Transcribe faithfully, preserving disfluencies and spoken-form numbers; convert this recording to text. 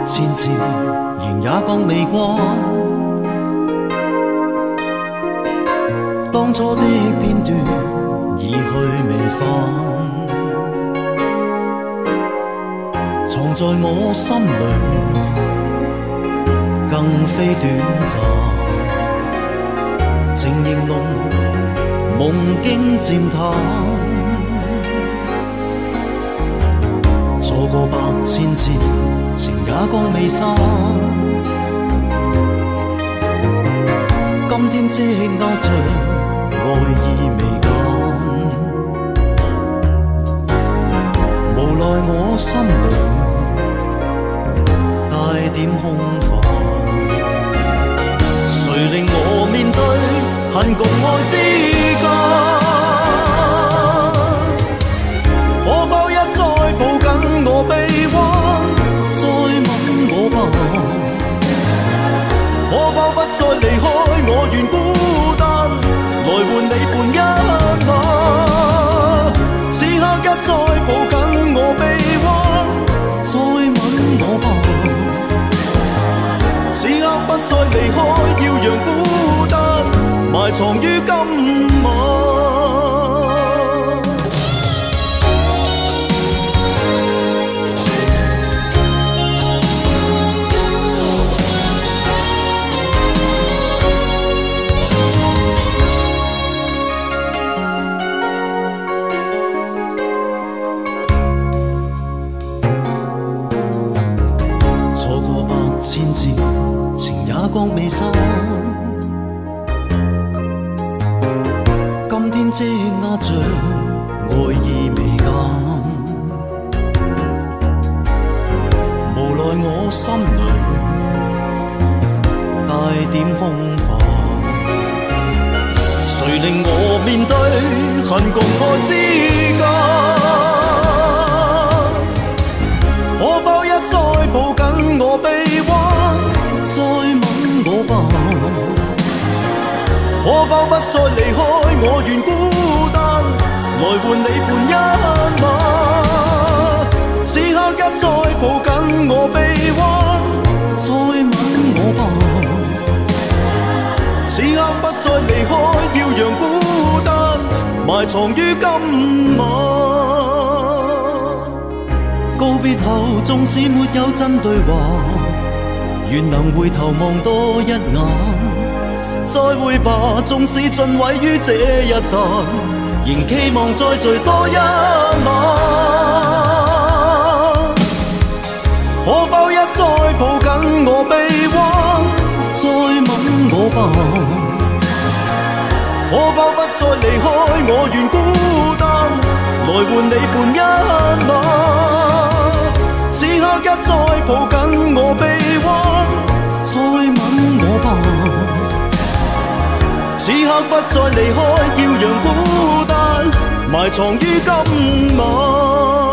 千次，仍也講未關。當初的片段已去未返，藏在我心裏，更非短暫。情形濃，夢境漸淡。錯過百千次，情也講未散。今天積壓着愛意未減，無奈我心裏帶點空泛。誰令我面對恨共愛之間？可否一再抱緊我臂彎，再吻我吧？可否不再離開我願孤單，來換你伴一晚？此刻一再抱緊我臂彎，再吻我吧？此刻不再離開，要讓孤單埋藏於今晚。千次，情也覺未散。今天積壓着愛意未減，無奈我心裏帶點空泛。誰令我面對恨共愛之間？可否一再抱緊我臂彎，再吻我吧？可否不再離開我願孤單，來換你伴一晚？此刻一再抱緊我臂彎，再吻我吧？此刻不再離開，要讓孤單埋藏於今晚。告別後縱使沒有真對話，願能回頭望多一眼。再會吧，縱使盡毀於這一誕，仍期望再聚多一晚。可否一再抱緊我臂彎，再吻我吧？可否不再離開我願孤單，來換你伴一晚？此刻一再抱緊我臂彎，再吻我吧？此刻不再離開，要讓孤單埋藏於今晚。